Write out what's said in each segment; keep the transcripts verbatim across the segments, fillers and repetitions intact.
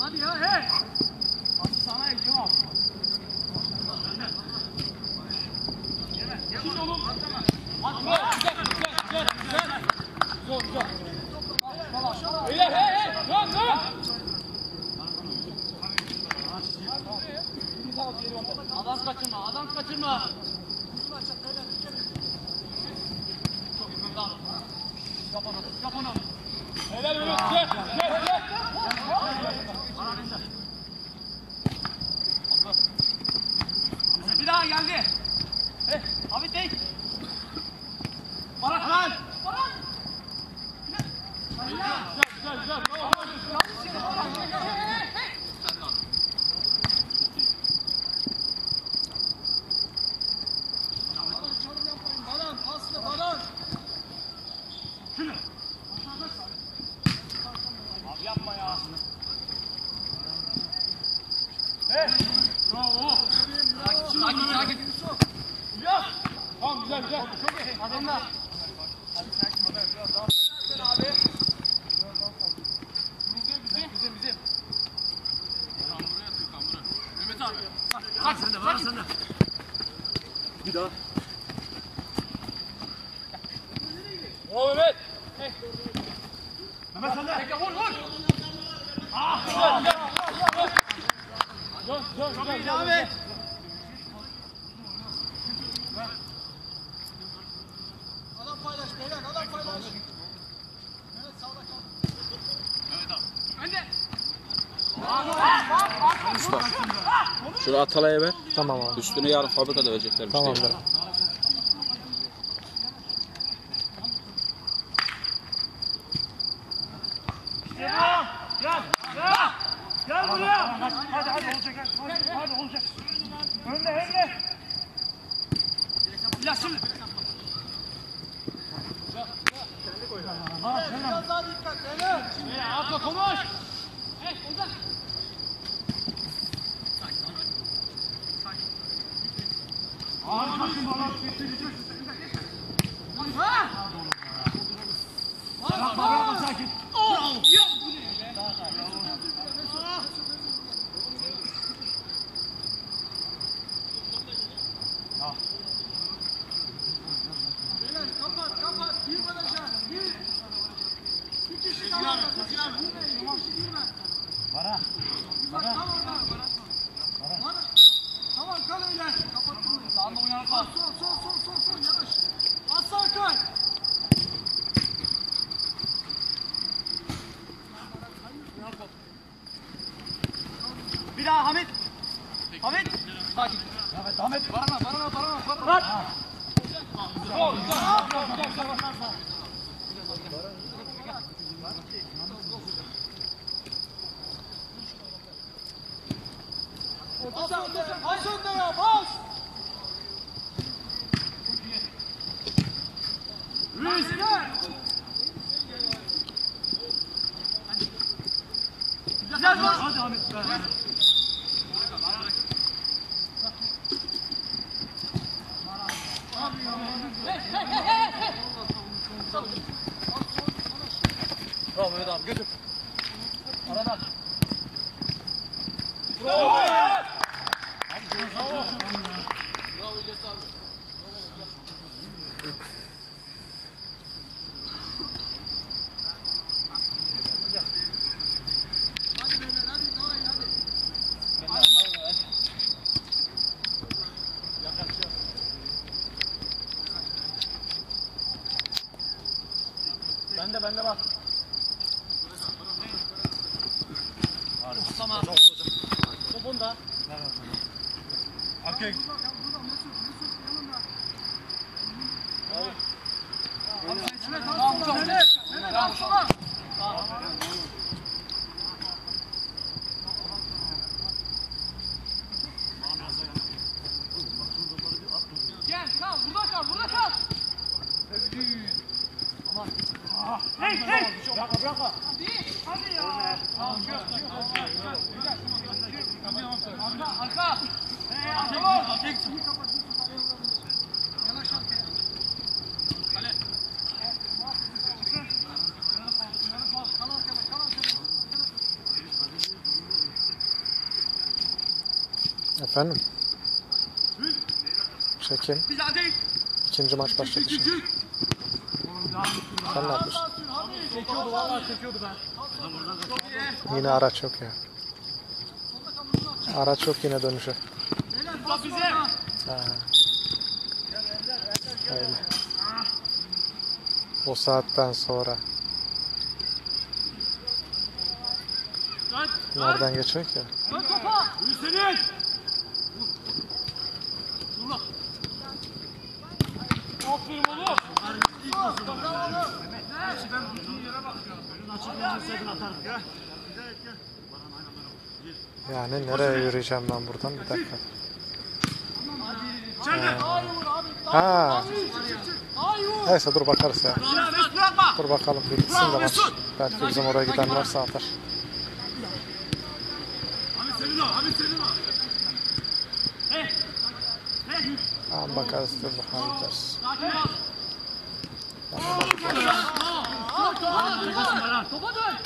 Hadi ya hey. Hadi sana Ecem abi. Şimdi oğlum. Hadi güzel güzel güzel. Güzel güzel. Tamam. Öyle hey hey. Dön dön. Adam kaçırma, adam kaçırma. Çok iyi lan. Yap onu, yap onu. Helal Ümit, gel, gel, gel. Bir daha geldi. Hey, abi değil. Barak lan. Barak. Güzel, güzel, güzel. Baran, paslı Baran. Şunu. Abi yapma ya. Hey. Bravo. Sakin, sakin, sakin. Ya. Tamam, güzel, güzel. Çok iyi. Adamlar. Hadi sakin ol. Biraz daha. Sen abi. Bizim, bizim, bizim, bizim. Tamam, buraya atıyor, tamam, buraya. Mehmet abi. Bak, sen de, bak, sen de. Bir daha. Bravo Mehmet. Hey. Mehmet sen de. Bekle, vur, vur. Ah, güzel, güzel. Dön, dön, çok iyi, devam et. Adam paylaş, beyler, adam paylaş. Evet, sağda kal. Evet abi. Önde. Mustafa. Şunu Atalay'a ver. Tamam abi. Üstüne yarın fabrikada vereceklermiş. Tamamdır. Gel, gel, gel. Gel buraya. Hadi, hadi olacak. Hadi, hadi olacak. Önde, önde. Ya şimdi. Biraz daha dikkat, beyler. Şimdi atla konuş. Hey, Ozan. Sakin, sakin. Ağır bakın bana. Ha! Bravo, bravo, sakin. Oh! Ya bu ne be? Ah. Beyler kapat, kapat. Bir baraja, bir. Bir kişi kaldı. Bir kişi girme, bir kişi girme. Bara. Bara. Tamam, tamam. Bara. Bara. Tamam, kal öyle. Kapattım bunu. Sağında uyanık var. Sol, sol, sol, sol, sol, yavaş. Aslan kay. Bir daha Hamit. Hamit. Sakin. Evet Hamit. Barana, barana, barana, barana. Sol, sol, sol, sol, sol. Bas önde, bas önde ya, bas! Rüzgar! Güzel bas! Hadi Hamit. Hey, hey, hey, hey! Bravo Mehmet abi, götür. Aradan. Bravo! Bravo! Bravo İlyas abi. Hadi beyler, hadi daha iyi, hadi. Hadi. Yaklaşıyor. Bende, bende bak. Tamam. Topun da. Okey. Tamam, çok güzel. Tamam, tamam. Gel, kal, burada kal, burada kal. Hey, hey. Bırakma, bırakma. Hadi, hadi ya. Tamam, çıkıyor, çıkıyor. Arka, arka. Hey, tamam. Yavaş arkaya. Kale. Kal arkada, kal arkada. Efendim? Çekin. İkinci maç başladı şimdi. Sen ne yapıyorsun? Çekiyordu vallahi çekiyordu ben. Yine araç yok ya. Araç yok yine dönüşe. Bak bize. Ha. Öyle. O saatten sonra. Nereden geçecek ya? Dön topa. Hüseyin. Dur lan. Aferin oğlum. Ben bütün yere bakıyorum. Önün açık olsaydı atardım. Gel. Yani nereye yürüyeceğim ben buradan? Bir dakika. Ha. Neyse dur bakarız ya. Dur bakalım bir bitsin de maç. Belki bizim oraya giden varsa atar. Tamam bakarız dur bakalım gideriz. Topa dön.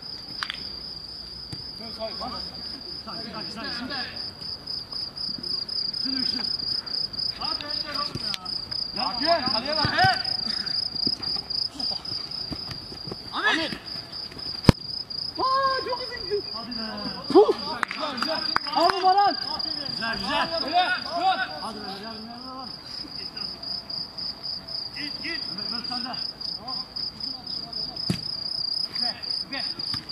Gel, kaleye bak. Ahmet. Aa, çok hızlı. Hadi be. Puh. Güzel, güzel. Abi Baran. Güzel, güzel. Öyle, dur. Hadi be, gel, gel. Git, git. Ömer sen de. Gel, gel.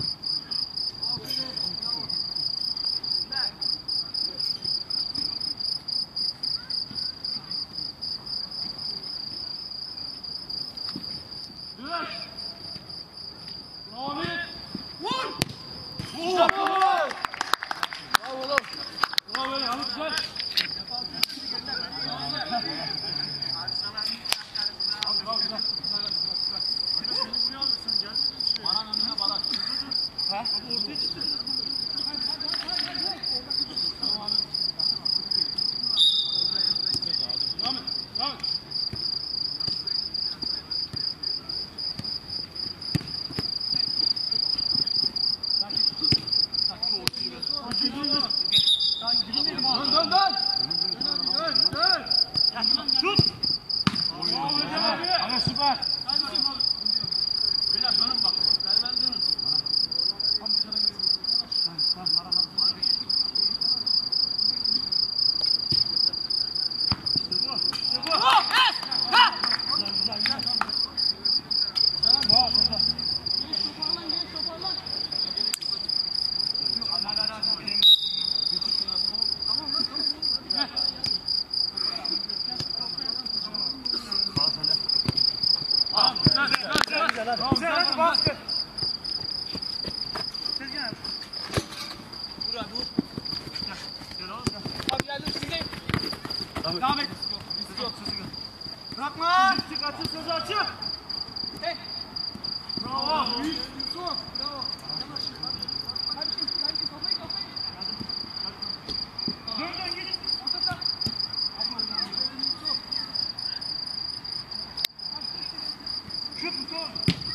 Devam et. Yok, bırakma. Çık, açık, sözü açık. Hey. Bravo. Büyük, Yusuf. Bravo. Yavaş. Kardeşim, kardeşim, kafayı, kafayı. Dön, dön, git. Ortada. Şut, Yusuf.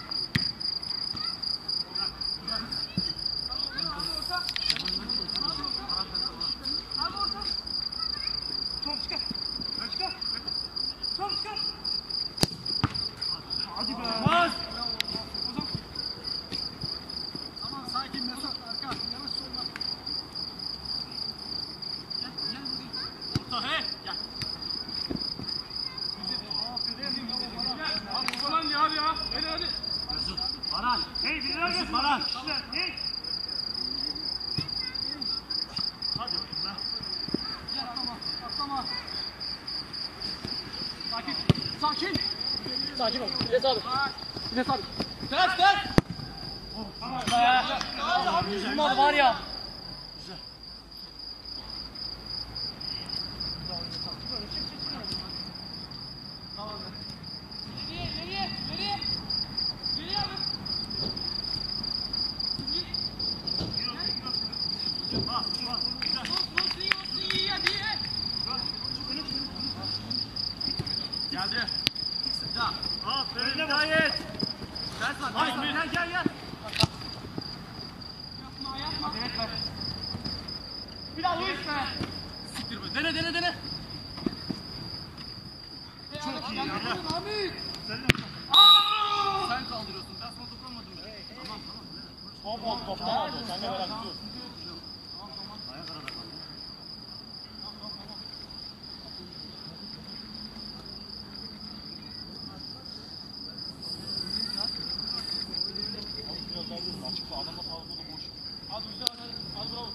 Abi orta. Son çıkar. Çıkar. Son çıkar. Hadi be. Bas. Tamam sakin Mesut. Arka. Yavaş solma. Gel. Gel buraya. Orta he. Gel. Aferin. Gel. Abi falan ya abi ya. Hadi hadi. Mesut. Baran. Hey bir daha gel. Baran. Hey. Hadi bakayım lan. Gel atlama. Atlama. Sakin. Sakin. Sakin ol. İlyas abi. İlyas abi. Ters ters. Oh, tamam be. Zulmadı var ya. Güzel. Tamam be. İleriye, ileriye, ileriye. İleriye abi. Bas, bas. Güzel. Olsun, iyi olsun, iyi hadi. Geldi. Sıcak. Aferin Hidayet. Ters var. Hayır, gel gel gel. Yapma yapma. Evet ver. Bir daha Luis be. Dene dene dene. Çok iyi. Hamit. Sen kaldırıyorsun. Ben sana dokunmadım ben. Tamam tamam. Hop hop toptan aldı. Sen de merak ediyorsun. Ayak arada kaldı. Biraz daha görün. Açıkta adamla sağlıklı da boş. Hadi güzel hadi. Hadi bravo.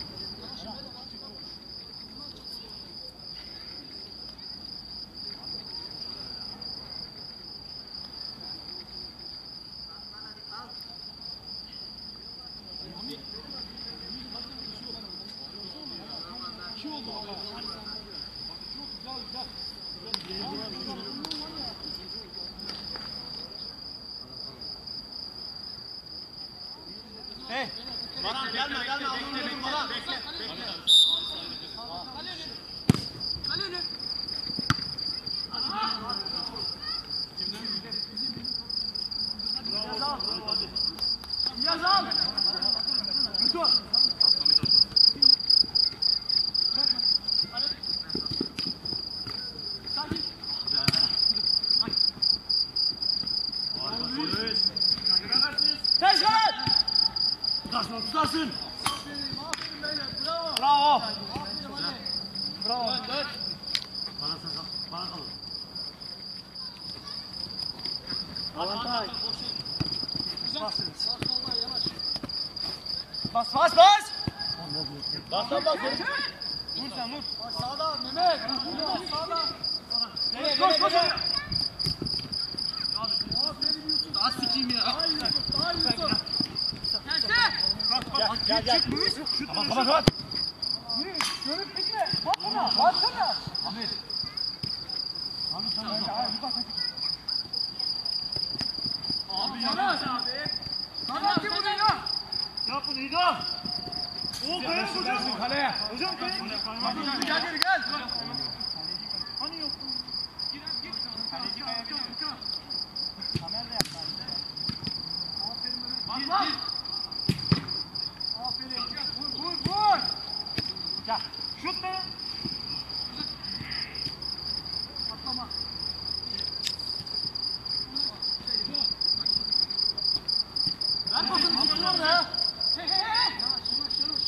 Hey! Baran gelme gelme. Bekle bekle. Baran bekle. Kaleni. Yaz al. Dur. Teşekkür. Tutarsın tutarsın. Aferin, aferin beyler. Bravo. Bravo. Aferin hadi. Bravo. Dön, dön. Bana sakal. Bana kalın. Avantaj. Bas soldan yavaş. Bas bas bas. Bas bas bas. Vur sen vur. Sağda Mehmet. Mehmet sağda. Koş koş koş. Aferin Yusuf. Az sikeyim ya. Daha iyi Yusuf. Daha iyi Yusuf. Gel gel gel. Kapat kapat kapat. Görüp gitme. Bakma. Baksana. Ahmet. Ahmet sen de. Abi yavaş abi. Kanat gibi buraya. Yap bunu İdo. O kayar hocam. Kaleye. Hocam kayar. Gel geri gel. Hani yok. Kaleci kayabilir. Kamer de yaptı. Aferin Mehmet. Aferin. Vur vur vur. Gel. Şut be. Atlama. Ver pasını gitsin orada ya. Hey hey hey. Yavaş yavaş yavaş.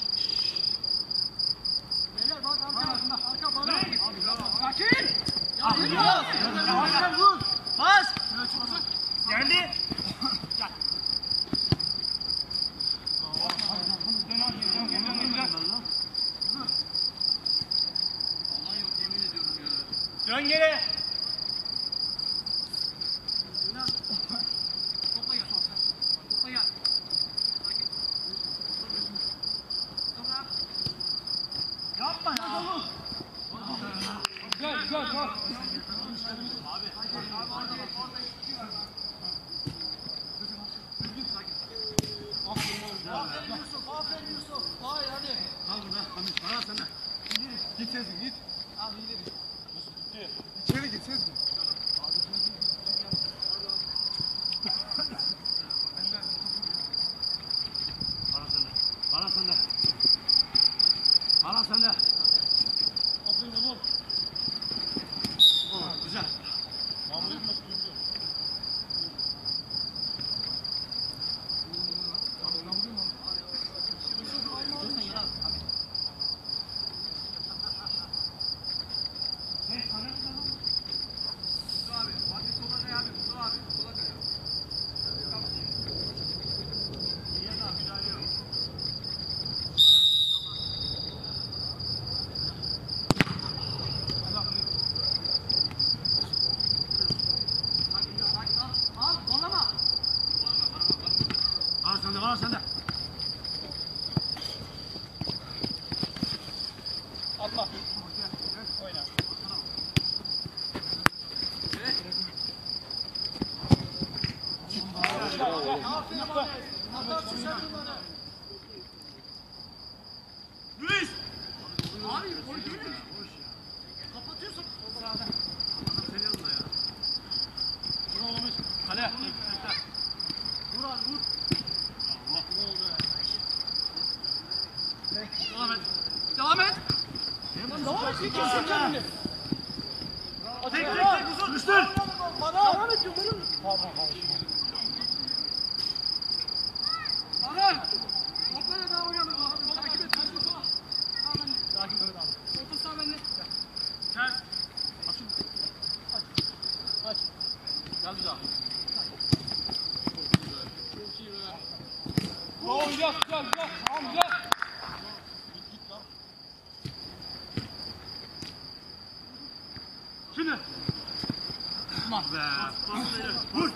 Beyler bak arka arka bana. Sakin. Ya yürü ya. Yavaş vur. Bas. Şöyle çıkmasın. Geldi. Gel. Dön abi, dön, dön, dön, dön. Dön geri. Topla gel. Topla gel. Topla. Yapma ya. Güzel güzel güzel. Aferin Yusuf, aferin Yusuf. Vay hadi. Al burada. Hamit, bana sen de. Git Sezgin git. Al ileri. İçeri git Sezgin. Bana sen de. Bana sen de. Bana sen de. Aferin oğlum. Güzel. Al, zorlama. Bana sen de, bana sen de. Atma. Oyna. Aferin abi. Atarsın sen bunları. Luis! Abi gol gelir. Kapatıyorsun. Adam senin yanında ya. Vur oğlum hiç. Kale. Vur abi vur. Allah. Devam et. Devam et. Devam et. Kesin kendini. Tek tek tek uzun. Üstün. Bana. Devam et yukarı. Pardon kardeşim. Bana. Toplara daha uyanık abi. Takip et. Takip et. Takip et abi. Otur sağ benimle. Ters. Açın. Aç. Aç. Gel bir daha. Çok iyi be. Oo güzel güzel güzel. Tamam güzel. Git git lan. Şimdi. Tamam be. Vur.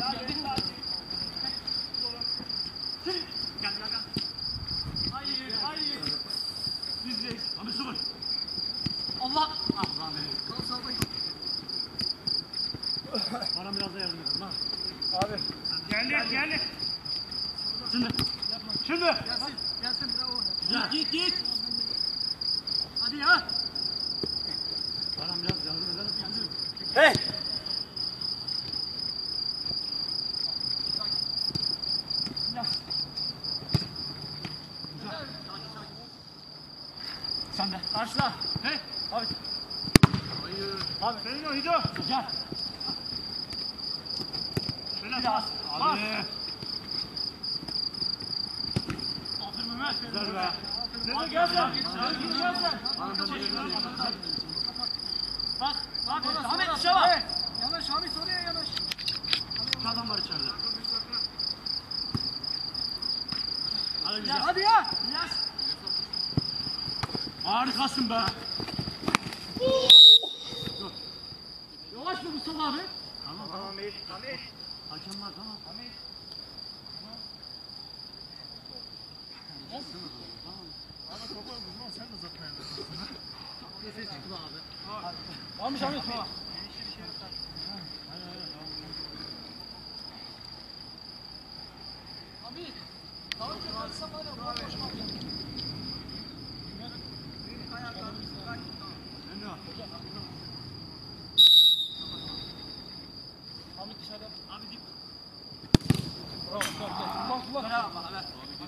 Şimdi. Gel gel gel. Hayır hayır. Bizdeyiz. Abi sıfır. Allah. Ah lan benim. Bana biraz da yardım edin lan. Abi. Geldi geldi. Şimdi. Şimdi. Gelsin. Gelsin bravo. Güzel. Git git. Hadi ya. Bana biraz yardım edelim. Geldi. Hey. Sen de. Karşıla. Hey. Abi. Hayır. Abi. Senin o Hido. Gel. Şöyle Bir daha. bas. Abi. Aferin Mehmet. Güzel be. Hadi gel sen. Gel sen. Bak. Bak. Ahmet dışa bak. Yanaş Hamit oraya yanaş. Şu adam var içeride. Hadi güzel. Ya hadi ya. Biraz. Harikasın be. Yavaş mı Mustafa abi? Tamam tamam iyi. Tamam iyi. Hakem var tamam. Tamam. Tamam Hamit. Hamit. Tamam çıkarsa var ya. Boşma. Hamit dışarıda. Abi dip. Bravo. Bak bak. Bravo. Evet.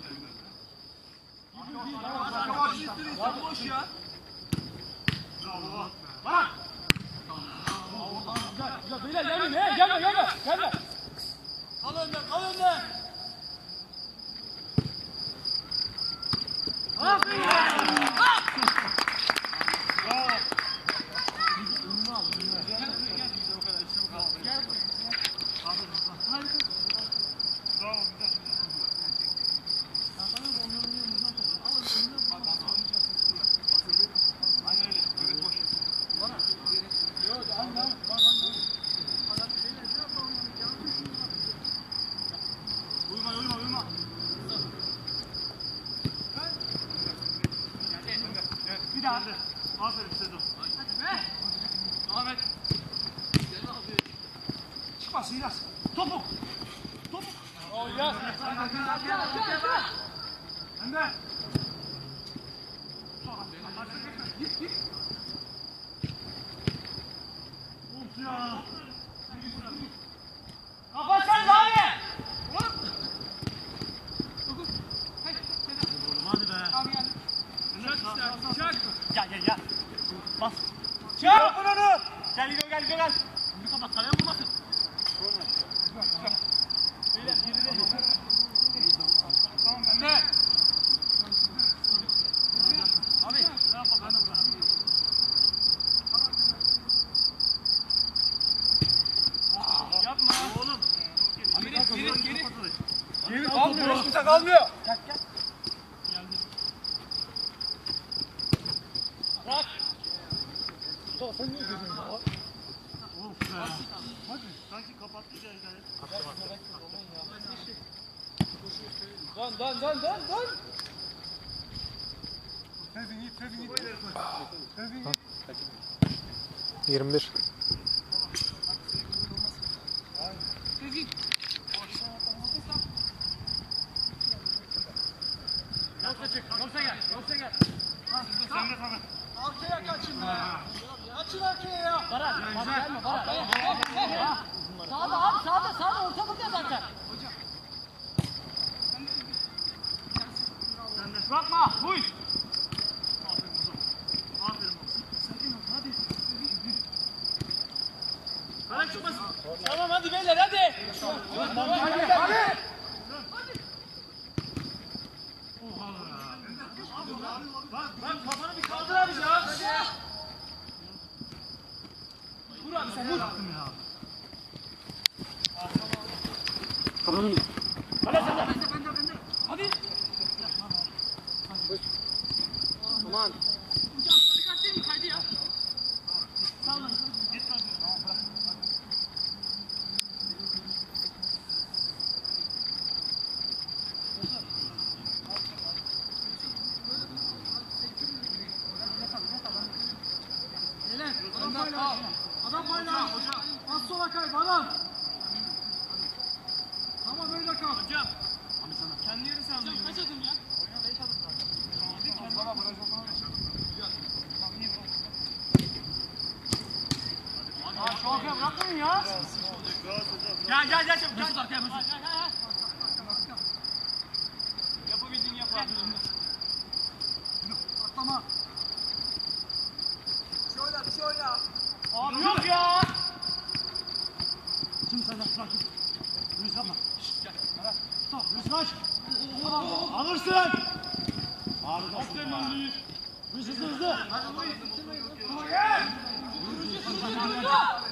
Ya boş ya. Bravo. Bak. Güzel güzel. Beyler gelme he. Gelme gelme. Gelme. Kal önden kal önden. Aferin. Bravo. Bravo güzel. Aynen öyle. Evet boş. Uyuma uyuma uyuma. Bir daha. Aferin Sezo. Ahmet. Çıkmasın biraz. Topuk. Topuk. O yaz. Önder. Git git. Of ya. Kapat sen daha iyi. Hadi be. Çak işte. Çak. Gel gel gel. Bas. Çak. Bunu onu. Gel gidiyor gel gidiyor gel. Bunu kapat. Kaleye vurmasın. Beyler geride. Tamam Önder. Abi. Ne yapalım ben de buradan. Yapma. Oğlum. Geri geri geri. Geri Kalmıyor. Hiç kimse kalmıyor. Gel gel. Bırak. Mustafa sen niye gidiyorsun ya? Of be. Hadi. Sanki kapattı ya. Dön dön dön dön dön. Tezin git, tezin git. Tezin git. yirmi bir. Sezgin. Yoksa çık. Yoksa gel. Yoksa gel. Sen de sana. Arkaya kaçın be. Açın arkaya ya. Baran. Baran gelme. Baran. Sağda abi sağda sağda ortalıkta zaten. Sen de. Bırakma. Huy. Aferin kuzum. Aferin Tamam hadi beyler hadi. Hadi hadi. Bak bak kafanı bir kaldır abi ya. Vur abi sen vur. Hadi. Aman. Hocam dikkat değil mi kaydı ya? Sağ olun. Gelen, adam paylaş. Adam paylaş. Az sola kay, bana. Tamam öyle kal. Hocam. Kendi yeri sen. Hocam kaç adım ya? Aa, şu arkaya bırakmayın ya. Gel gel gel çabuk. Mesut arkaya Mesut. Yapabildiğini yap abi. Atlama. Şöyle şöyle. Abi yok ya. Şimdi sen de bırak. Yürüyüş yapma. Şşt gel. Stop. Yürüyüş kaç. Alırsın. Harikasın. Yürüyüş hızlı hızlı. Gel.